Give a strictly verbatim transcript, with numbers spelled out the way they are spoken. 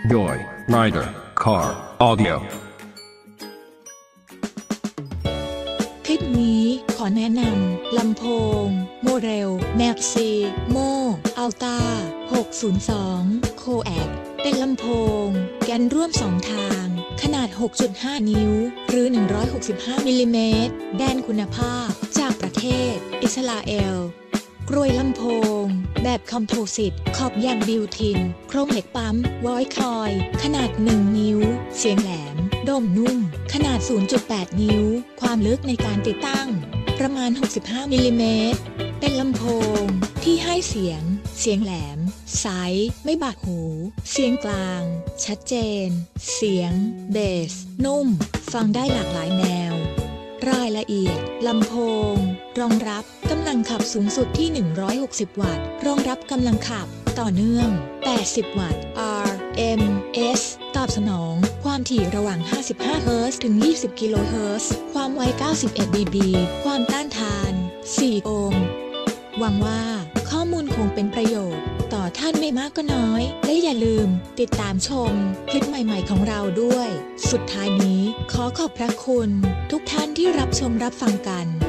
Joy Rider Car Audio คลิปนี้ขอแนะนำลำโพงโมเรล Maxi Mo Ultra หกศูนย์สอง Coax เป็นลำโพงแกนร่วมสองทางขนาด หกจุดห้า นิ้วหรือ หนึ่งร้อยหกสิบห้า มิลลิเมตรแบรนด์คุณภาพจากประเทศอิสราเอลกรวยลำโพงแบบคอมโพสิตขอบยางบิวทินโครงเหล็กปั๊มวอยคอยขนาด หนึ่ง นิ้วเสียงแหลมโดมนุ่มขนาด ศูนย์จุดแปด นิ้วความลึกในการติดตั้งประมาณ หกสิบห้า มิลลิเมตรเป็นลำโพงที่ให้เสียงเสียงแหลมใสไม่บาดหูเสียงกลางชัดเจนเสียงเบสนุ่มฟังได้หลากหลายแนวรายละเอียดลำโพงรองรับกำลังขับสูงสุดที่ หนึ่งร้อยหกสิบ วัตต์รองรับกำลังขับต่อเนื่อง แปดสิบ วัตต์ อาร์ เอ็ม เอส ตอบสนองความถี่ระหว่าง ห้าสิบห้า เฮิร์ตซ์ ถึง ยี่สิบ กิโลเฮิรตซ์ ความไว เก้าสิบเอ็ด ดี บี ความต้านทาน สี่ โอห์มหวังว่าข้อมูลคงเป็นประโยชน์ต่อท่านไม่มากก็น้อยและอย่าลืมติดตามชมคลิปใหม่ๆของเราด้วยสุดท้ายนี้ขอขอบพระคุณทุกท่านที่รับชมรับฟังกัน